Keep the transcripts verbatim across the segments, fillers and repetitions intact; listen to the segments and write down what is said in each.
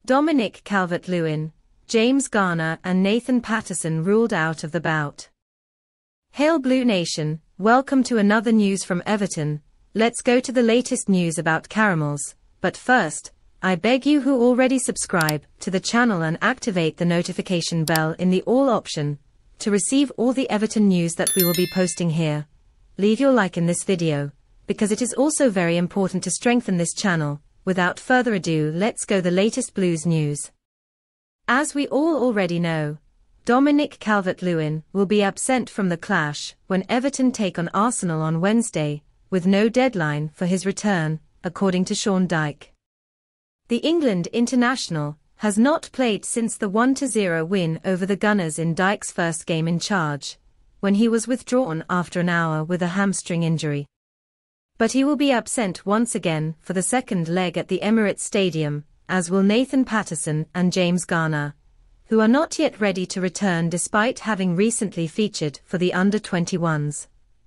Dominic Calvert-Lewin, James Garner and Nathan Patterson ruled out of the bout. Hail Blue Nation, welcome to another news from Everton. Let's go to the latest news about Caramels, but first, I beg you who already subscribe to the channel and activate the notification bell in the all option to receive all the Everton news that we will be posting here. Leave your like in this video, because it is also very important to strengthen this channel. Without further ado, let's go the latest Blues news. As we all already know, Dominic Calvert-Lewin will be absent from the clash when Everton take on Arsenal on Wednesday, with no deadline for his return, according to Sean Dyche. The England international has not played since the one to zero win over the Gunners in Dyche's first game in charge, when he was withdrawn after an hour with a hamstring injury. But he will be absent once again for the second leg at the Emirates Stadium, as will Nathan Patterson and James Garner, who are not yet ready to return despite having recently featured for the under twenty-ones.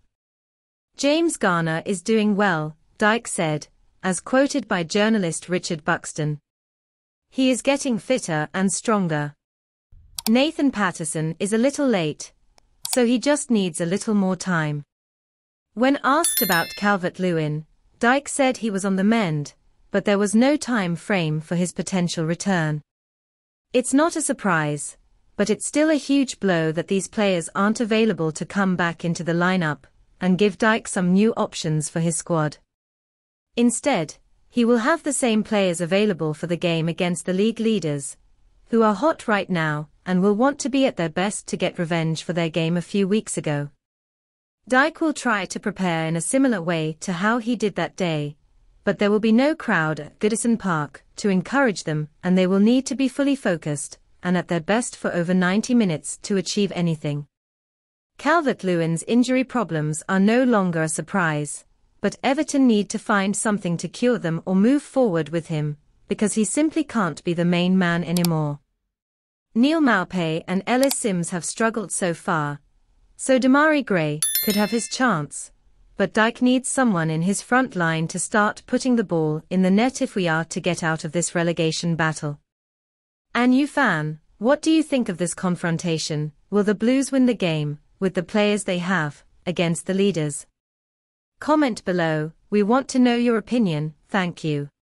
James Garner is doing well, Dyche said, as quoted by journalist Richard Buxton. He is getting fitter and stronger. Nathan Patterson is a little late, so he just needs a little more time. When asked about Calvert-Lewin, Dyche said he was on the mend, but there was no time frame for his potential return. It's not a surprise, but it's still a huge blow that these players aren't available to come back into the lineup and give Dyche some new options for his squad. Instead, he will have the same players available for the game against the league leaders, who are hot right now and will want to be at their best to get revenge for their game a few weeks ago. Dyche will try to prepare in a similar way to how he did that day, but there will be no crowd at Goodison Park to encourage them, and they will need to be fully focused and at their best for over ninety minutes to achieve anything. Calvert-Lewin's injury problems are no longer a surprise, but Everton need to find something to cure them or move forward with him, because he simply can't be the main man anymore. Neil Maupay and Ellis Sims have struggled so far, so Demarai Gray could have his chance, but Dyche needs someone in his front line to start putting the ball in the net if we are to get out of this relegation battle. And you fan, what do you think of this confrontation? Will the Blues win the game, with the players they have, against the leaders? Comment below, we want to know your opinion. Thank you.